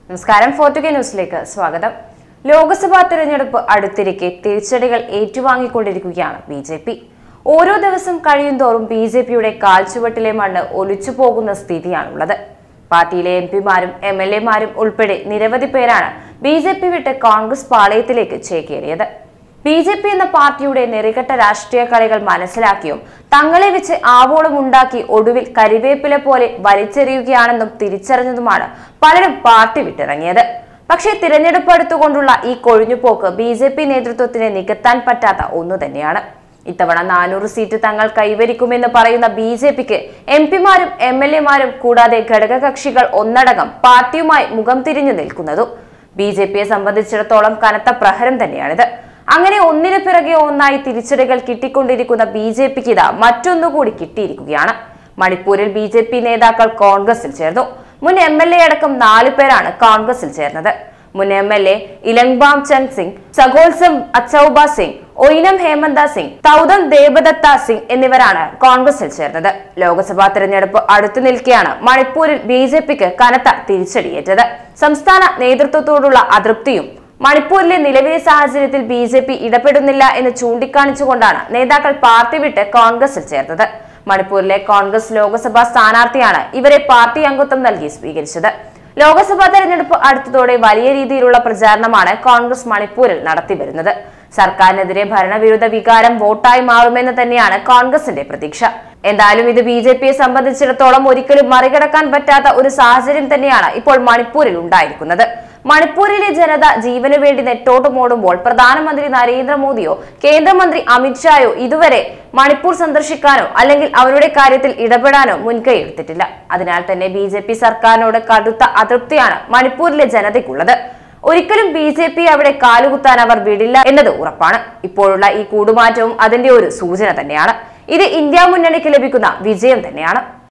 നമസ്കാരം, 4K ന്യൂസിലേക്ക് സ്വാഗതം. ലോക്സഭാ തെരഞ്ഞെടുപ്പ് അടുത്തിരിക്കെ തിരിച്ചടികൾ ഏറ്റുവാങ്ങിക്കൊണ്ടിരിക്കുകയാണ് ബി.ജെ.പി. ഓരോ ദിവസം കഴിയുന്തോറും ബി.ജെ.പിയുടെ കാൽച്ചുവട്ടിലെ മണ്ണ് ഒലിച്ചു പോകുന്ന സ്ഥിതിയാണുള്ളത്. പാർട്ടിയിലെ എംപിമാരും MLA-മാരും ഉൾപ്പെടെ നിരവധി പേരാണ് ബി.ജെ.പി വിട്ട് കോൺഗ്രസ് പാളയത്തിലേക്ക് ചേക്കേറിയത്. ബി.ജെ.പി എന്ന പാർട്ടിയുടെ നെറികെട്ട രാഷ്ട്രീയ കളികൾ മനസ്സിലാക്കിയും തങ്ങളെ വെച്ച് ആവോളം ഉണ്ടാക്കി ഒടുവിൽ കരിവേപ്പില പോലെ വലിച്ചെറിയുകയാണെന്നും തിരിച്ചറിഞ്ഞതുമാണ് പലരും പാർട്ടി വിട്ടിറങ്ങിയത്. പക്ഷേ തിരഞ്ഞെടുപ്പ് അടുത്തുകൊണ്ടുള്ള ഈ കൊഴിഞ്ഞുപോക്ക് ബി.ജെ.പി നേതൃത്വത്തിന് നികത്താൻ പറ്റാത്ത ഒന്നു തന്നെയാണ്. ഇത്തവണ 400 സീറ്റ് തങ്ങൾ കൈവരിക്കുമെന്ന് പറയുന്ന ബി.ജെ.പിക്ക് എംപിമാരും MLA-മാരും കൂടാതെ ഘടകകക്ഷികൾ ഒന്നടങ്കം പാർട്ടിയുമായി മുഖം തിരിഞ്ഞു നിൽക്കുന്നതും ബി.ജെ.പിയെ സംബന്ധിച്ചിടത്തോളം കനത്ത പ്രഹരം തന്നെയാണിത്. അങ്ങനെ ഒന്നിനു പിറകെ ഒന്നായി തിരിച്ചടികൾ കിട്ടിക്കൊണ്ടിരിക്കുന്ന ബി.ജെ.പിക്ക് ഇതാ മറ്റൊന്നുകൂടി കിട്ടിയിരിക്കുകയാണ്. മണിപ്പൂരിൽ ബി.ജെ.പി നേതാക്കൾ കോൺഗ്രസിൽ ചേർന്നു. മുൻ MLA അടക്കം 4 പേരാണ് കോൺഗ്രസിൽ ചേർന്നത്. മുൻ MLA ഇലങ്ബാം ചന്ദ് സിംഗ്, സഗോൽസം അച്ചൌബ സിംഗ്, ഒയിനം ഹേമന്ത സിംഗ്, തൗദം ദേബദത്ത സിംഗ് എന്നിവരാണ് കോൺഗ്രസിൽ ചേർന്നത്. ലോക്സഭാ തെരഞ്ഞെടുപ്പ് അടുത്തു നിൽക്കെയാണ് മണിപ്പൂരിൽ ബി.ജെ.പിക്ക് കനത്ത തിരിച്ചടിയേറ്റത്. സംസ്ഥാന നേതൃത്വത്തോടുള്ള അതൃപ്തിയും മണിപ്പൂരിലെ നിലവിലെ സാഹചര്യത്തിൽ ബി.ജെ.പി ഇടപെടുന്നില്ല എന്ന് ചൂണ്ടിക്കാണിച്ചുകൊണ്ടാണ് നേതാക്കൾ പാർട്ടി വിട്ട് കോൺഗ്രസിൽ ചേർന്നത്. മണിപ്പൂരിലെ കോൺഗ്രസ് ലോക്സഭാ സ്ഥാനാർത്ഥിയാണ് ഇവരെ പാർട്ടി അംഗത്വം നൽകി സ്വീകരിച്ചത്. ലോക്സഭാ തെരഞ്ഞെടുപ്പ് അടുത്തതോടെ വലിയ രീതിയിലുള്ള പ്രചാരണമാണ് കോൺഗ്രസ് മണിപ്പൂരിൽ നടത്തിവരുന്നത്. സർക്കാരിനെതിരെ ഭരണവിരുദ്ധ വികാരം വോട്ടായി മാറുമെന്ന് തന്നെയാണ് കോൺഗ്രസിന്റെ പ്രതീക്ഷ. എന്തായാലും ഇത് ബി.ജെ.പിയെ സംബന്ധിച്ചിടത്തോളം ഒരിക്കലും മറികടക്കാൻ പറ്റാത്ത ഒരു സാഹചര്യം തന്നെയാണ് ഇപ്പോൾ മണിപ്പൂരിൽ ഉണ്ടായിരിക്കുന്നത്. മണിപ്പൂരിലെ ജനത ജീവനു വേണ്ടി നെട്ടോട്ടമോടുമ്പോൾ പ്രധാനമന്ത്രി നരേന്ദ്രമോദിയോ കേന്ദ്രമന്ത്രി അമിത്ഷായോ ഇതുവരെ മണിപ്പൂർ സന്ദർശിക്കാനോ അല്ലെങ്കിൽ അവരുടെ കാര്യത്തിൽ ഇടപെടാനോ മുൻകൈയെടുത്തിട്ടില്ല. അതിനാൽ തന്നെ ബി.ജെ.പി സർക്കാരിനോട് കടുത്ത അതൃപ്തിയാണ് മണിപ്പൂരിലെ ജനതയ്ക്കുള്ളത്. ഒരിക്കലും ബി.ജെ.പി അവിടെ കാലുകുത്താൻ അവർ വിടില്ല എന്നത് ഉറപ്പാണ്. ഇപ്പോഴുള്ള ഈ കൂടുമാറ്റവും അതിന്റെ ഒരു സൂചന തന്നെയാണ്. ഇത് ഇന്ത്യ മുന്നണിക്ക് ലഭിക്കുന്ന വിജയം തന്നെയാണ്.